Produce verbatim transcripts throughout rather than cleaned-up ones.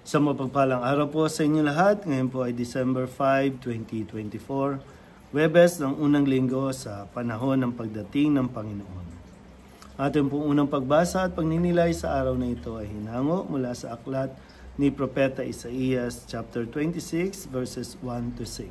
Isang mapagpalang araw po sa inyo lahat. Ngayon po ay December five, twenty twenty-four, Huwebes ng unang linggo sa panahon ng pagdating ng Panginoon. Ating pong unang pagbasa at pagninilay sa araw na ito ay hinango mula sa aklat ni Propeta Isaías, chapter twenty-six, verses one to six.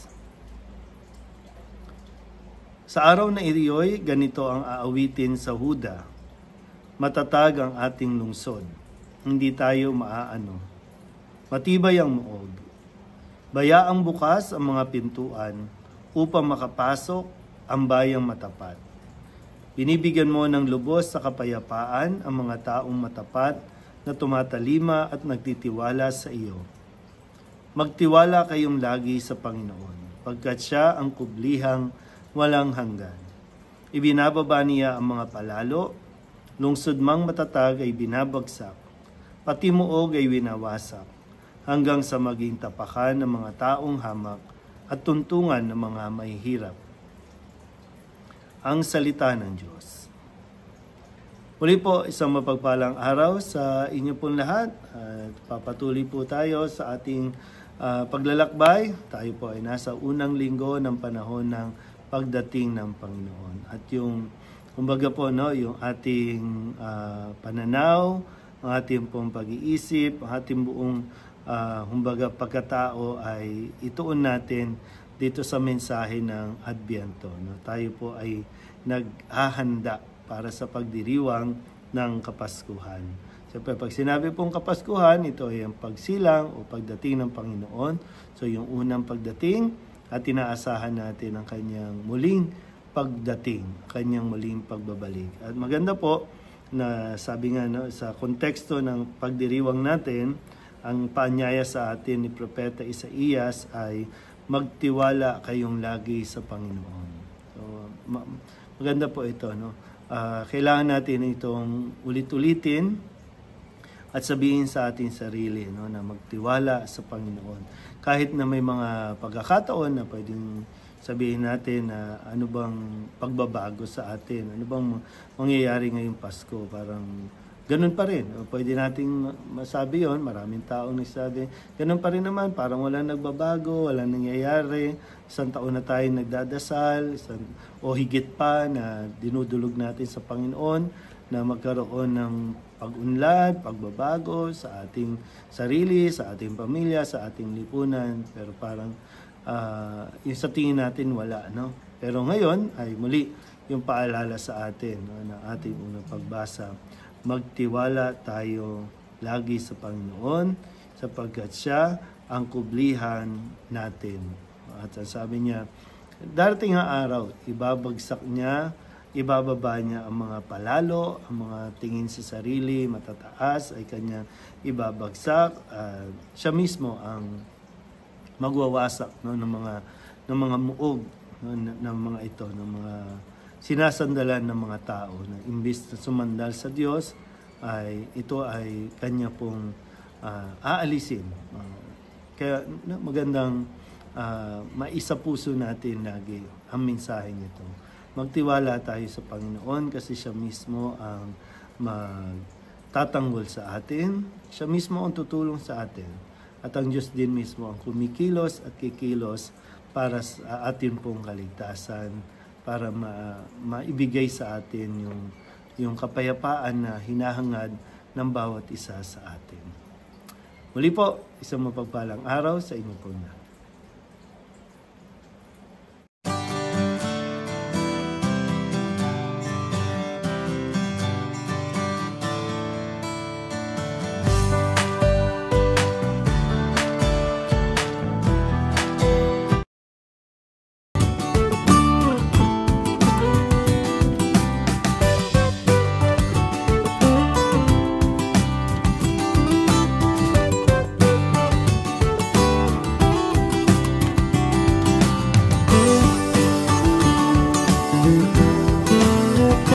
Sa araw na iyo'y ganito ang aawitin sa Huda. Matatag ang ating lungsod. Hindi tayo maaano. Matibay ang muog. Bayaang bukas ang mga pintuan upang makapasok ang bayang matapat. Binibigyan mo ng lubos sa kapayapaan ang mga taong matapat na tumatalima at nagtitiwala sa iyo. Magtiwala kayong lagi sa Panginoon, pagkat siya ang kublihang walang hanggan. Ibinababa niya ang mga palalo, lungsod mang matatag ay binabagsak, pati muog ay winawasak, hanggang sa maging tapakan ng mga taong hamak at tuntungan ng mga mahihirap. Ang salita ng Diyos. Muli po, isang mapagpalang araw sa inyo pong lahat. At papatuloy po tayo sa ating uh, paglalakbay. Tayo po ay nasa unang linggo ng panahon ng pagdating ng Panginoon. At yung, kumbaga po, no, yung ating uh, pananaw, ang ating pong pag-iisip, ang ating buong uh, kumbaga pagkatao ay ituon natin dito sa mensahe ng Adbyento. No? Tayo po ay naghahanda para sa pagdiriwang ng Kapaskuhan. Siyempre, pag sinabi pong Kapaskuhan, ito ay ang pagsilang o pagdating ng Panginoon. So, yung unang pagdating at inaasahan natin ang kanyang muling pagdating, kanyang muling pagbabalik. At maganda po na sabi nga no, sa konteksto ng pagdiriwang natin, ang paanyaya sa atin ni Propeta Isaías ay magtiwala kayong lagi sa Panginoon. So, ma- maganda po ito. No? Uh, kailangan natin itong ulit-ulitin at sabihin sa ating sarili, no, na magtiwala sa Panginoon. Kahit na may mga pagkakataon na pwedeng sabihin natin na ano bang pagbabago sa atin, ano bang mangyayari ngayong Pasko, parang ganun pa rin. Pwede nating masabi yon, maraming taong nagsabi, ganun pa rin naman, parang walang nagbabago, walang nangyayari, isang taon na tayo nagdadasal, isang, o higit pa na dinudulog natin sa Panginoon na magkaroon ng pag-unlad, pagbabago sa ating sarili, sa ating pamilya, sa ating lipunan, pero parang uh, yung sa tingin natin wala, no? Pero ngayon ay muli yung paalala sa atin, no, na ating unang pagbasa. Magtiwala tayo lagi sa Panginoon sapagkat siya ang kublihan natin. At sabi niya, darating ang araw, ibabagsak niya, ibababa niya ang mga palalo, ang mga tingin sa sarili, matataas, ay kanya ibabagsak. Uh, siya mismo ang magwawasak, no, ng mga ng mga muog, no, ng, ng mga ito, ng mga sinasandalan ng mga tao na imbis na sumandal sa Diyos, ay ito ay kanya pong uh, aalisin. Uh, kaya no, magandang uh, maisa puso natin lagi ang mensahe nito. Magtiwala tayo sa Panginoon kasi siya mismo ang magtatanggol sa atin. Siya mismo ang tutulong sa atin. At ang Diyos din mismo ang kumikilos at kikilos para sa atin pong kaligtasan, para ma, maibigay sa atin yung, yung kapayapaan na hinahangad ng bawat isa sa atin. Muli po, isang mapagpalang araw sa inyo po na.